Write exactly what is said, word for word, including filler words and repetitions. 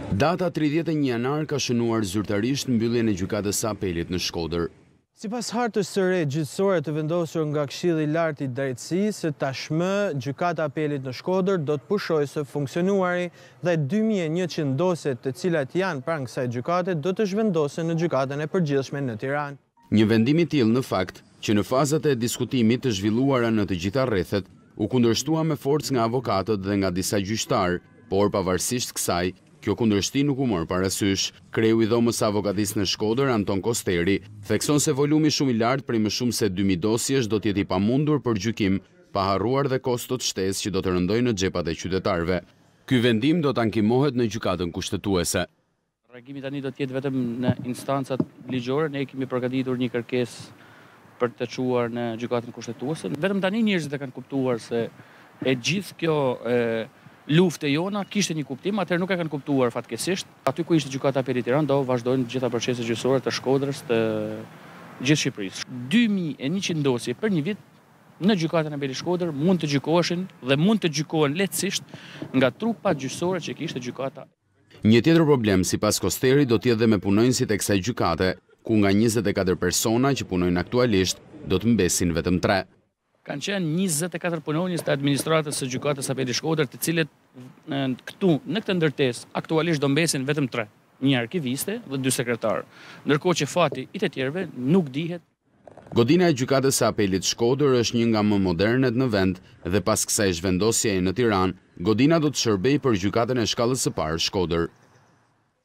Data tridhjetë e një janar ka shënuar zyrtarisht mbylljen e gjykatës së apelit në Shkodër. Sipas hartës së re gjyqësore të vendosur nga Këshilli i Lartë i Drejtësisë, tashmë gjykata e apelit në Shkodër do të pushojë së funksionuari dhe dy mijë e njëqind dosjet të cilat janë pranë kësaj gjykate do të zhvendosen në gjykatën e përgjithshme në Tiranë. Një vendim i tillë në fakt, që në fazat e diskutimit të zhvilluara në të gjitha rrethet, u kundërshtua me forcë nga avokatët dhe nga disa gjyqtarë, por pavarësisht kësaj, kjo kundërshti nuk u mor parasysh. Kreu i dhomës së avokatisë në Shkodër, Anton Kosteri, thekson se volumi shumë i lartë prej më shumë se dy mijë dosjesh do të jetë i pamundur për gjykim, pa harruar dhe kostot shtesë që do të rëndojnë në xhepat e qytetarëve. Ky vendim do të ankimohet në gjykatën kushtetuese. Reagimi tani do të jetë vetëm në instancat ligjore, ne kemi përgatitur një kërkesë për të çuar në gjykatën kushtetuese. Vetëm tani njerëzit e kanë kuptuar se e gjithë kjo e, luftë e jona kishte një kuptim, atëherë nuk e kanë kuptuar fatkeqësisht. Aty ku ishte gjykata e apelit i Tiranës do vazhdojnë gjitha proceset gjyqësore të Shkodrës, të gjithë Shqipërisë. dy mijë e njëqind dosje për një vit në gjykatën e apelit Shkodër mund të gjykoheshin dhe mund të gjykohen lehtësisht nga trupat gjyqësore që kishte gjykata. Një tjetër problem sipas Kosteri do të jetë dhe me punonjësit e kësaj gjykate, ku nga njëzet e katër persona që punojnë aktualisht do të mbesin vetëm tre. Kanë qenë njëzet e katër punonjës të administratës së gjykatës së apelit Shkodër, të cilët këtu në këtë ndërtesë aktualisht do mbesin vetëm tre, një arkiviste dhe dy sekretarë, ndërkohë që fati i të tjerëve nuk dihet. Godina e gjykatës së apelit Shkodër është një nga më modernet në vend dhe pas kësaj zhvendosjeje në Tiranë, godina do të shërbejë për gjykatën e shkallës së parë Shkodër.